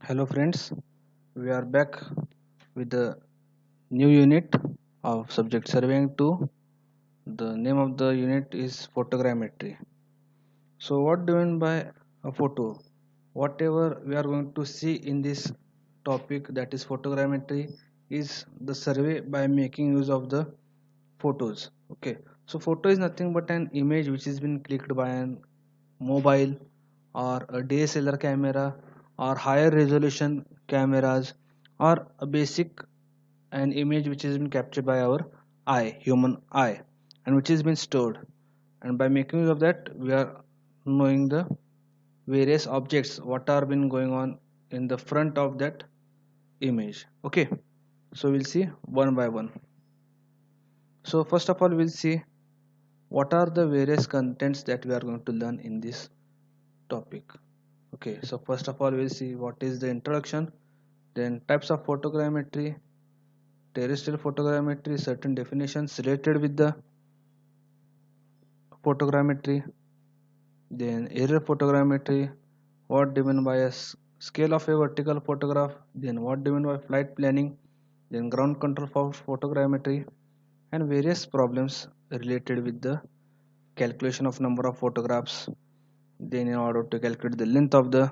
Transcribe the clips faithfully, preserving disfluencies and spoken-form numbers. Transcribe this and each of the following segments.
Hello friends, we are back with the new unit of subject surveying two. The name of the unit is photogrammetry. So what do you mean by a photo? Whatever we are going to see in this topic, that is photogrammetry, is the survey by making use of the photos. Okay, so photo is nothing but an image which has been clicked by an mobile or a D S L R camera or higher resolution cameras, or a basic an image which has been captured by our eye, human eye, and which has been stored. And by making use of that, we are knowing the various objects what are been going on in the front of that image. Okay, so we'll see one by one. So first of all, we'll see what are the various contents that we are going to learn in this topic. Okay, so first of all, we'll see what is the introduction, then types of photogrammetry, terrestrial photogrammetry, certain definitions related with the photogrammetry, then aerial photogrammetry, what do you mean by a scale of a vertical photograph, then what do you mean by flight planning, then ground control for photogrammetry, and various problems related with the calculation of number of photographs, then in order to calculate the length of the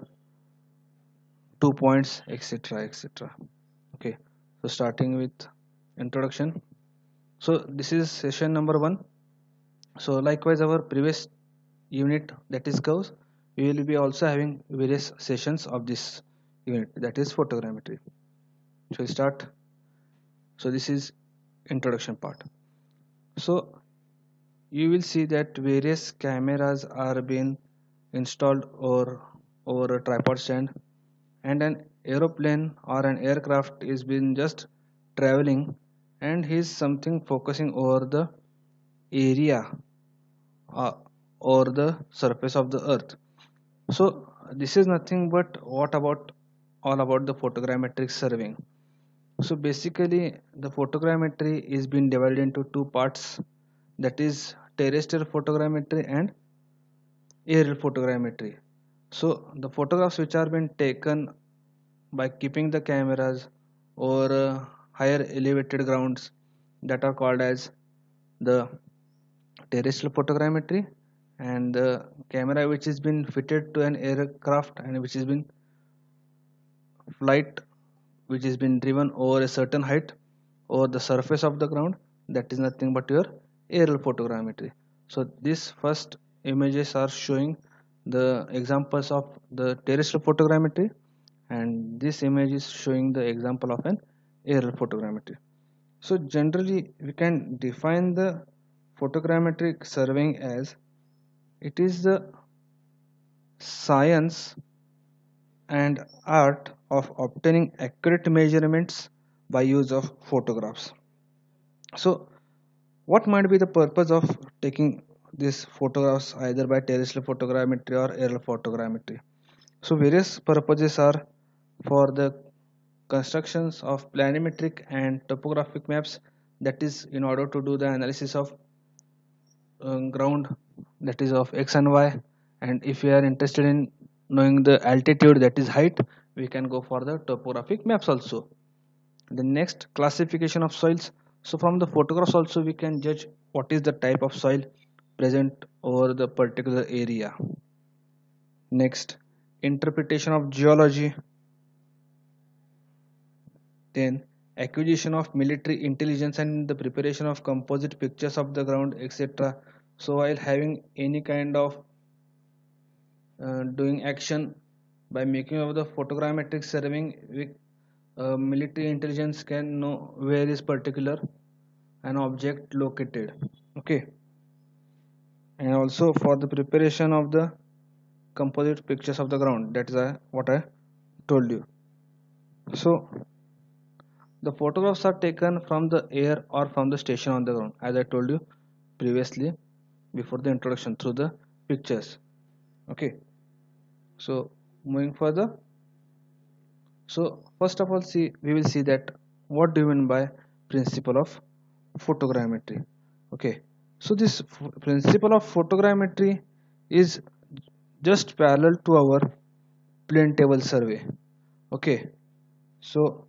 two points, etc, etc. Okay, so starting with introduction. So this is session number one. So likewise, our previous unit, that is curves, we will be also having various sessions of this unit, that is photogrammetry. So we start. So this is introduction part. So you will see that various cameras are being installed over over a tripod stand, and an aeroplane or an aircraft is been just traveling, and he is something focusing over the area uh, or the surface of the earth. So this is nothing but what about all about the photogrammetric surveying. So basically the photogrammetry is being divided into two parts, that is terrestrial photogrammetry and aerial photogrammetry. So the photographs which are being taken by keeping the cameras over uh, higher elevated grounds, that are called as the terrestrial photogrammetry, and the camera which has been fitted to an aircraft and which has been flight which has been driven over a certain height over the surface of the ground, that is nothing but your aerial photogrammetry. So these first images are showing the examples of the terrestrial photogrammetry, and this image is showing the example of an aerial photogrammetry. So generally we can define the photogrammetric surveying as it is the science and art of obtaining accurate measurements by use of photographs. So what might be the purpose of taking these photographs either by terrestrial photogrammetry or aerial photogrammetry? So various purposes are for the constructions of planimetric and topographic maps, that is in order to do the analysis of uh, ground, that is of x and y, and if we are interested in knowing the altitude, that is height, we can go for the topographic maps also. The next, classification of soils. So from the photographs also we can judge what is the type of soil present over the particular area. Next, interpretation of geology. Then acquisition of military intelligence and the preparation of composite pictures of the ground, etc. So while having any kind of uh, doing action by making of the photogrammetric surveying, we, uh, military intelligence can know where is particular an object located. Okay, and also for the preparation of the composite pictures of the ground, that is uh, what I told you. So the photographs are taken from the air or from the station on the ground, as I told you previously before the introduction, through the pictures. Okay, so moving further. So first of all, see we will see that what do you mean by principle of photogrammetry. Okay, so this principle of photogrammetry is just parallel to our plane table survey. Okay, so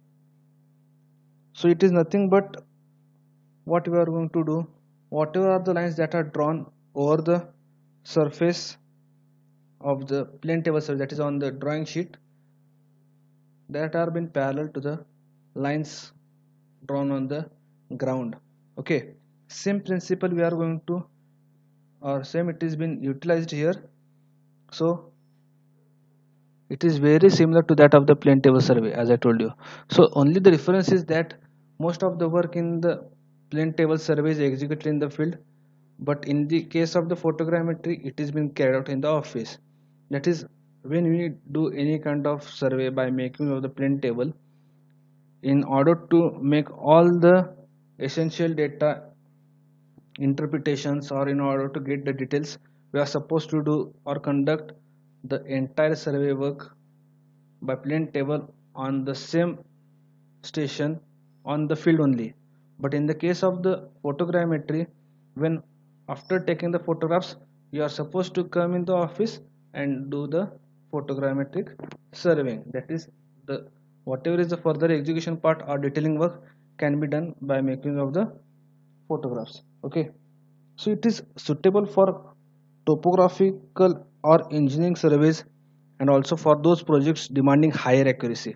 so it is nothing but what we are going to do, whatever are the lines that are drawn over the surface of the plane table surface, that is on the drawing sheet, that are been parallel to the lines drawn on the ground. Okay, same principle we are going to, or same it is been utilized here. So it is very similar to that of the plane table survey, as I told you. So only the difference is that most of the work in the plane table survey is executed in the field, but in the case of the photogrammetry it is being carried out in the office. That is, when we do any kind of survey by making of the plane table, in order to make all the essential data interpretations, or in order to get the details, we are supposed to do or conduct the entire survey work by plane table on the same station on the field only. But in the case of the photogrammetry, when after taking the photographs, you are supposed to come in the office and do the photogrammetric surveying. That is, the whatever is the further execution part or detailing work can be done by making of the photographs. Okay, so it is suitable for topographical or engineering surveys, and also for those projects demanding higher accuracy.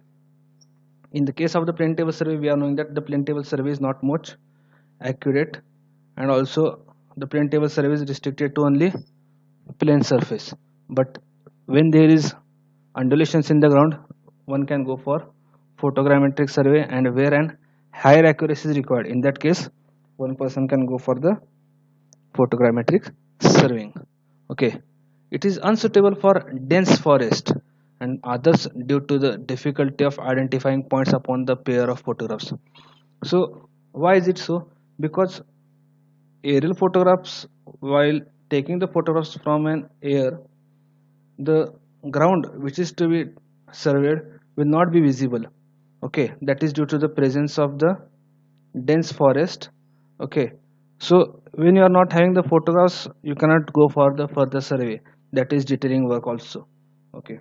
In the case of the plane table survey, we are knowing that the plane table survey is not much accurate, and also the plane table survey is restricted to only plane surface. But when there is undulations in the ground, one can go for photogrammetric survey, and where an higher accuracy is required, in that case one person can go for the photogrammetric surveying. Okay, it is unsuitable for dense forest and others due to the difficulty of identifying points upon the pair of photographs. So why is it so? Because aerial photographs, while taking the photographs from an air, the ground which is to be surveyed will not be visible. Okay, that is due to the presence of the dense forest. Okay, so when you are not having the photographs, you cannot go for the further survey, that is detailing work also. Okay,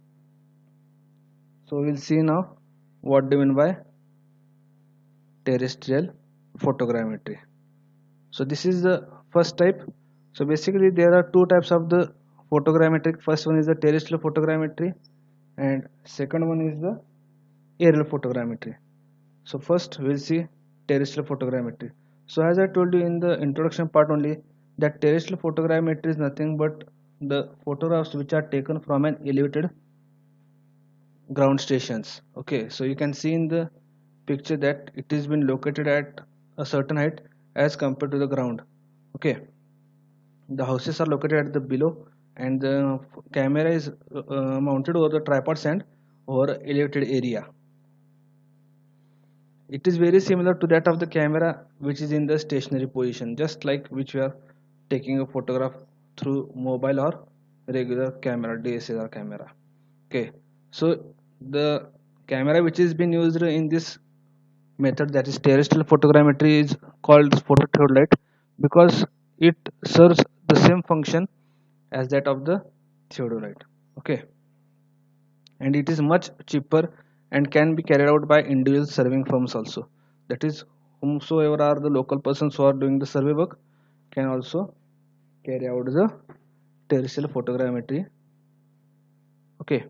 so we'll see now what do you mean by terrestrial photogrammetry. So this is the first type. So basically there are two types of the photogrammetric. First one is the terrestrial photogrammetry, and second one is the aerial photogrammetry. So first we'll see terrestrial photogrammetry. So as I told you in the introduction part only, that terrestrial photogrammetry is nothing but the photographs which are taken from an elevated ground stations. Okay, so you can see in the picture that it is been located at a certain height as compared to the ground. Okay, the houses are located at the below, and the camera is uh, mounted over the tripod stand over elevated area. It is very similar to that of the camera which is in the stationary position, just like which we are taking a photograph through mobile or regular camera, D S L R camera. Okay, so the camera which is being used in this method, that is terrestrial photogrammetry, is called phototheodolite because it serves the same function as that of the theodolite. Okay, and it is much cheaper and can be carried out by individual surveying firms also. That is, whomsoever are the local persons who are doing the survey work can also carry out the terrestrial photogrammetry. Okay,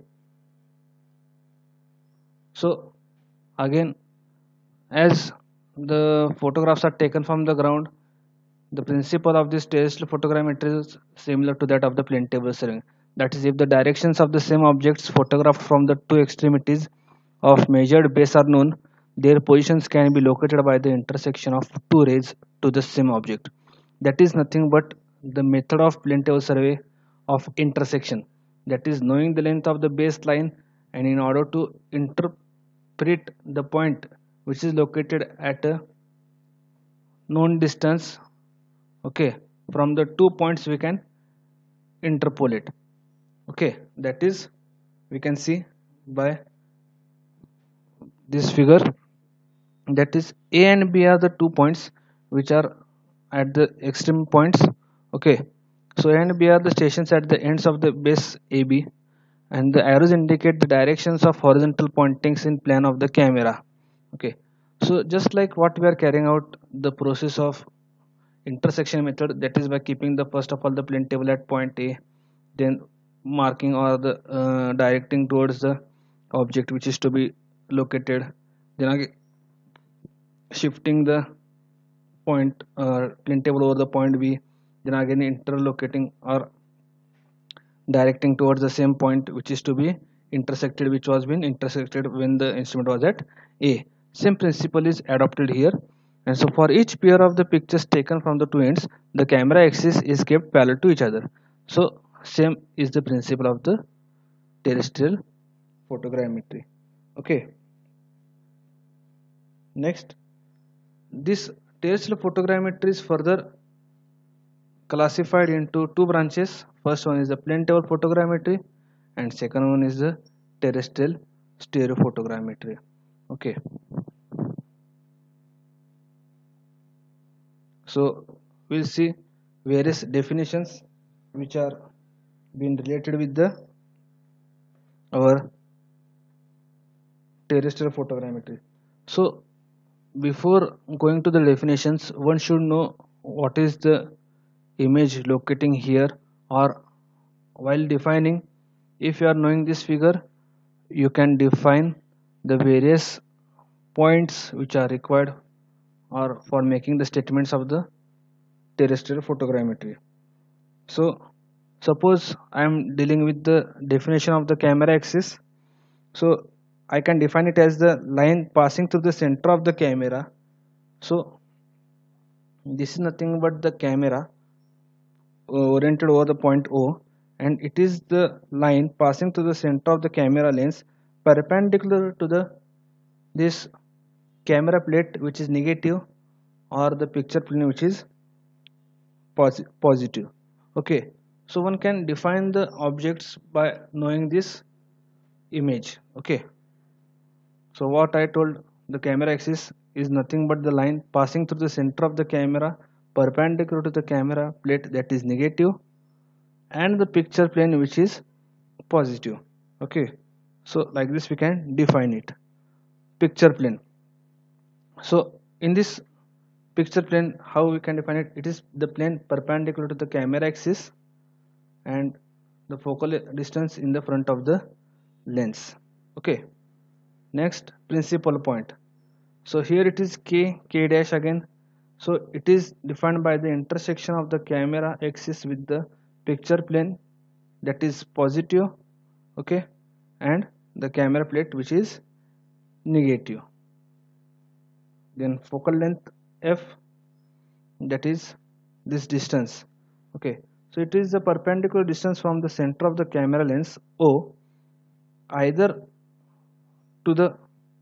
so again, as the photographs are taken from the ground, the principle of this terrestrial photogrammetry is similar to that of the plane table surveying. That is, if the directions of the same objects photographed from the two extremities of measured base are known, their positions can be located by the intersection of two rays to the same object. That is nothing but the method of plane table survey of intersection. That is, knowing the length of the baseline, and in order to interpret the point which is located at a known distance, okay, from the two points we can interpolate. Okay, that is, we can see by this figure, that is A and B are the two points which are at the extreme points. Okay, so A and B are the stations at the ends of the base A B, and the arrows indicate the directions of horizontal pointings in plane of the camera. Okay, so just like what we are carrying out the process of intersection method, that is by keeping the first of all the plane table at point A, then marking or the uh, directing towards the object which is to be located, then again shifting the point uh, plane table over the point B, then again interlocating or directing towards the same point which is to be intersected, which was been intersected when the instrument was at A. Same principle is adopted here, and so for each pair of the pictures taken from the two ends, the camera axis is kept parallel to each other. So same is the principle of the terrestrial photogrammetry. Okay, next, this terrestrial photogrammetry is further classified into two branches. First one is the plane table photogrammetry, and second one is the terrestrial stereophotogrammetry. Okay, so we'll see various definitions which are being related with the our terrestrial photogrammetry. So before going to the definitions, one should know what is the image locating here, or while defining, if you are knowing this figure, you can define the various points which are required or for making the statements of the terrestrial photogrammetry. So suppose I am dealing with the definition of the camera axis, so I can define it as the line passing through the center of the camera. So this is nothing but the camera uh, oriented over the point O, and it is the line passing through the center of the camera lens perpendicular to the this camera plate which is negative, or the picture plane which is posi positive. Okay, so one can define the objects by knowing this image. Okay, so what I told, the camera axis is nothing but the line passing through the center of the camera perpendicular to the camera plate, that is negative, and the picture plane which is positive. Okay, so like this we can define it, picture plane. So in this picture plane, how we can define it, it is the plane perpendicular to the camera axis and the focal distance in the front of the lens. Okay, next, principal point. So here it is k, k dash again. So it is defined by the intersection of the camera axis with the picture plane, that is positive. Okay, and the camera plate which is negative. Then focal length f, that is this distance. Okay, so it is the perpendicular distance from the center of the camera lens O either to the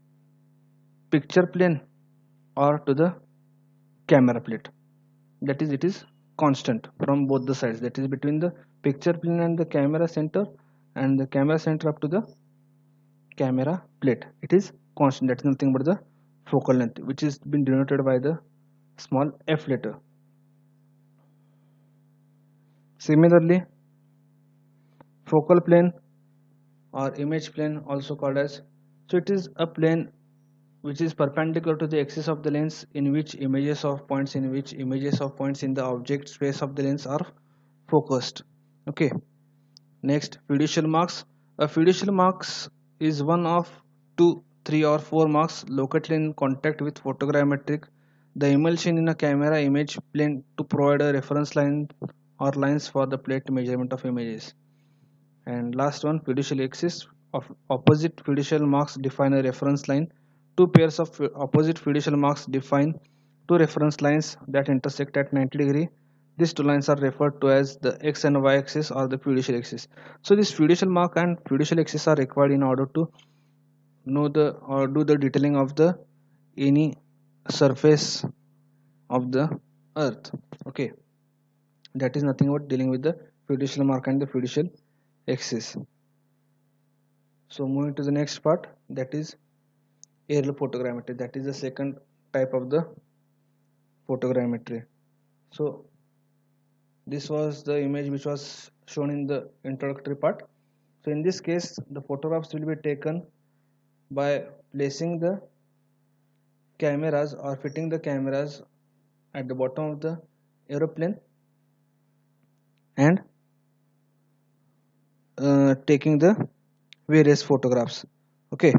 picture plane or to the camera plate, that is it is constant from both the sides, that is between the picture plane and the camera center, and the camera center up to the camera plate, it is constant, that is nothing but the focal length, which is been denoted by the small f letter. Similarly, focal plane or image plane, also called as, so it is a plane which is perpendicular to the axis of the lens in which images of points in which images of points in the object space of the lens are focused. Okay, next, fiducial marks. A fiducial marks is one of two, three or four marks located in contact with photogrammetric the emulsion in a camera image plane to provide a reference line or lines for the plate measurement of images. And last one, fiducial axis of opposite fiducial marks define a reference line. Two pairs of opposite fiducial marks define two reference lines that intersect at ninety degree. These two lines are referred to as the x and y axis or the fiducial axis. So this fiducial mark and fiducial axis are required in order to know the or do the detailing of the any surface of the earth. Okay, that is nothing but dealing with the fiducial mark and the fiducial axis. So moving to the next part, that is aerial photogrammetry, that is the second type of the photogrammetry. So this was the image which was shown in the introductory part. So in this case, the photographs will be taken by placing the cameras or fitting the cameras at the bottom of the aeroplane and uh, taking the various photographs. Okay,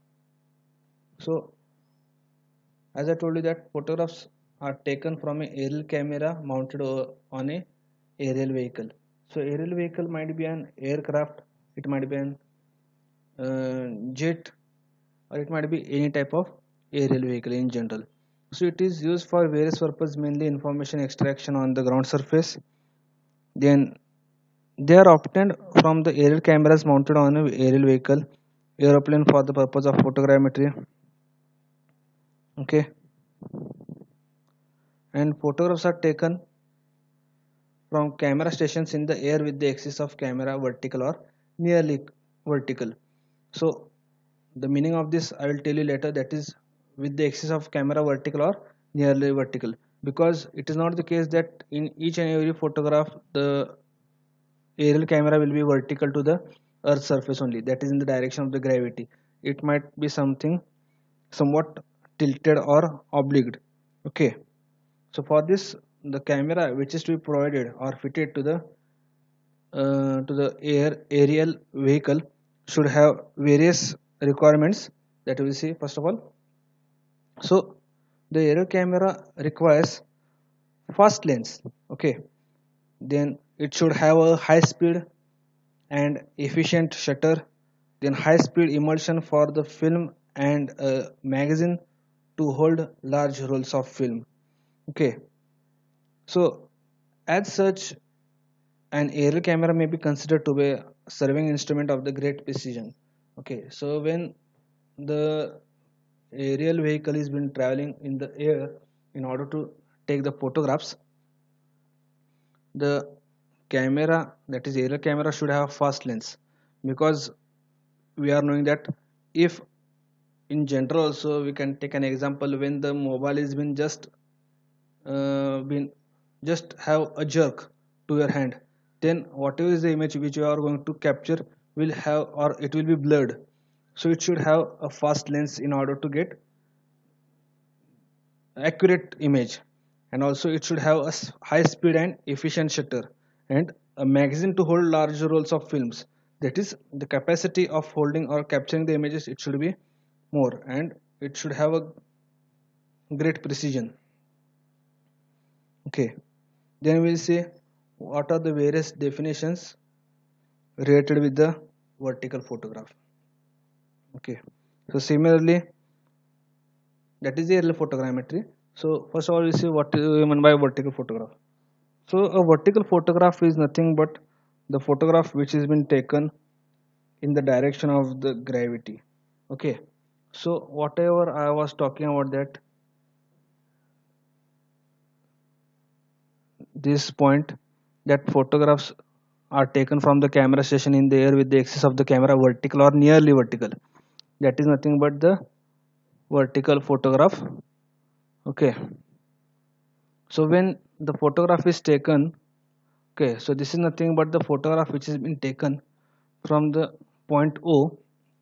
so as I told you that photographs are taken from a aerial camera mounted on a aerial vehicle. So aerial vehicle might be an aircraft, it might be an uh, jet, or it might be any type of aerial vehicle in general. So it is used for various purposes, mainly information extraction on the ground surface. Then they are obtained from the aerial cameras mounted on a aerial vehicle, aeroplane for the purpose of photogrammetry. Okay, and photographs are taken from camera stations in the air with the axis of camera vertical or nearly vertical. So the meaning of this I will tell you later, that is with the axis of camera vertical or nearly vertical, because it is not the case that in each and every photograph the aerial camera will be vertical to the earth surface only, that is in the direction of the gravity. It might be something somewhat tilted or obliqued. Okay, so for this the camera which is to be provided or fitted to the uh, to the air aerial vehicle should have various requirements that we will see first of all. So the aerial camera requires fast lens. Okay, then it should have a high speed and efficient shutter, then high speed emulsion for the film and a magazine to hold large rolls of film. Okay, so as such an aerial camera may be considered to be a serving instrument of the great precision. Okay, so when the aerial vehicle is been traveling in the air in order to take the photographs, the camera, that is aerial camera, should have fast lens, because we are knowing that if in general also we can take an example, when the mobile is been just uh, been just have a jerk to your hand, then whatever is the image which you are going to capture will have, or it will be blurred. So it should have a fast lens in order to get accurate image, and also it should have a high speed and efficient shutter, and a magazine to hold large rolls of films, that is the capacity of holding or capturing the images, it should be more, and it should have a great precision. Okay, then we'll see what are the various definitions related with the vertical photograph. Okay, so similarly, that is the aerial photogrammetry. So first of all, we see what we mean by vertical photograph. So a vertical photograph is nothing but the photograph which has been taken in the direction of the gravity. Okay, so whatever I was talking about, that this point, that photographs are taken from the camera station in the air with the axis of the camera vertical or nearly vertical, that is nothing but the vertical photograph. Okay, so when the photograph is taken, okay, so this is nothing but the photograph which has been taken from the point O.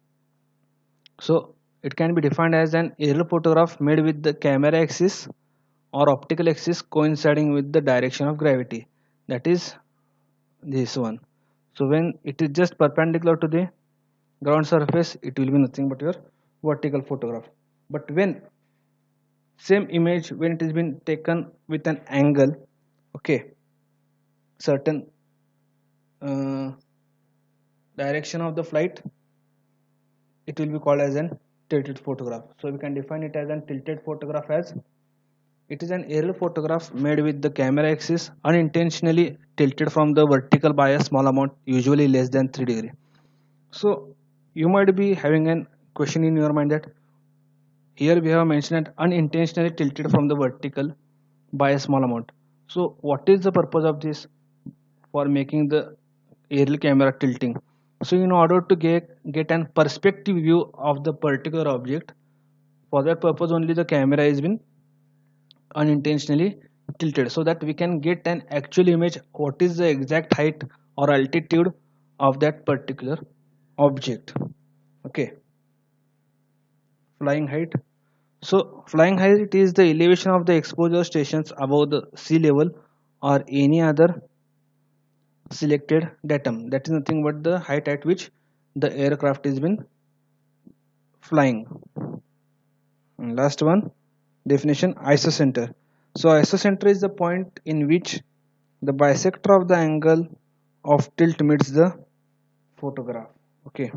So it can be defined as an aerial photograph made with the camera axis or optical axis coinciding with the direction of gravity, that is this one. So when it is just perpendicular to the ground surface, it will be nothing but your vertical photograph. But when same image, when it is been taken with an angle, okay, certain uh, direction of the flight, it will be called as an tilted photograph. So we can define it as an tilted photograph as it is an aerial photograph made with the camera axis unintentionally tilted from the vertical by a small amount, usually less than three degree. So you might be having a question in your mind that here we have mentioned that unintentionally tilted from the vertical by a small amount. So what is the purpose of this for making the aerial camera tilting? So in order to get get an perspective view of the particular object, for that purpose only the camera has been unintentionally tilted, so that we can get an actual image what is the exact height or altitude of that particular object. Okay, flying height. So flying height is the elevation of the exposure stations above the sea level or any other selected datum. That is nothing but the height at which the aircraft is been flying. And last one, definition, isocenter. So isocenter is the point in which the bisector of the angle of tilt meets the photograph. Okay.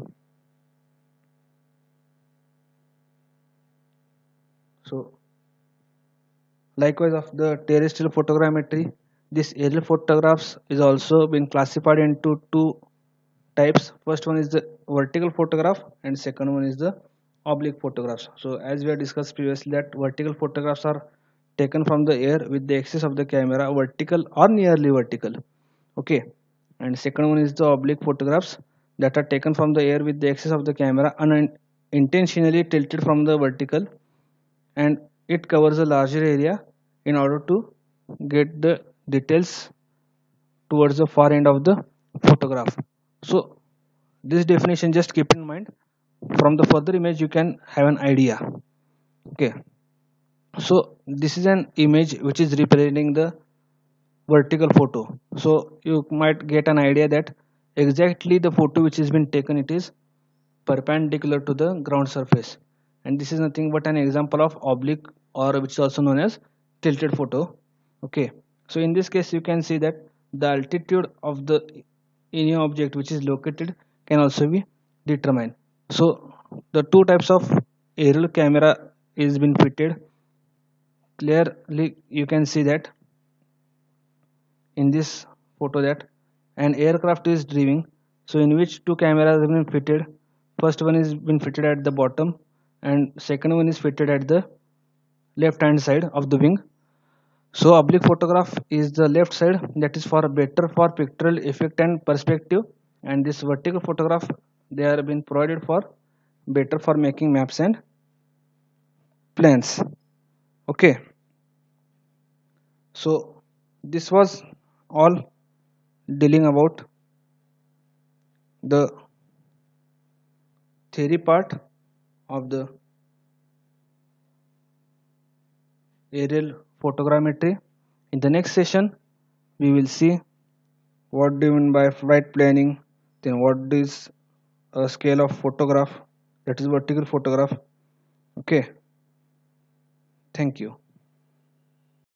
So likewise of the terrestrial photogrammetry, this aerial photographs is also been classified into two types. First one is the vertical photograph and second one is the oblique photographs. So as we have discussed previously that vertical photographs are taken from the air with the axis of the camera vertical or nearly vertical. Okay, and second one is the oblique photographs that are taken from the air with the axis of the camera unintentionally tilted from the vertical, and it covers a larger area in order to get the details towards the far end of the photograph. So this definition just keep in mind, from the further image you can have an idea. Okay, so this is an image which is representing the vertical photo. So you might get an idea that exactly the photo which has been taken, it is perpendicular to the ground surface, and this is nothing but an example of oblique, or which is also known as tilted photo. Okay, so in this case you can see that the altitude of the any object which is located can also be determined. So the two types of aerial camera is been fitted. Clearly you can see that in this photo that an aircraft is driving, so in which two cameras have been fitted. First one is been fitted at the bottom and second one is fitted at the left hand side of the wing. So oblique photograph is the left side, that is for better for pictorial effect and perspective, and this vertical photograph they are been provided for better for making maps and plans. Okay, so this was all dealing about the theory part of the aerial photogrammetry. In the next session we will see what do you mean by flight planning, then what is a scale of photograph, that is vertical photograph. Okay, thank you.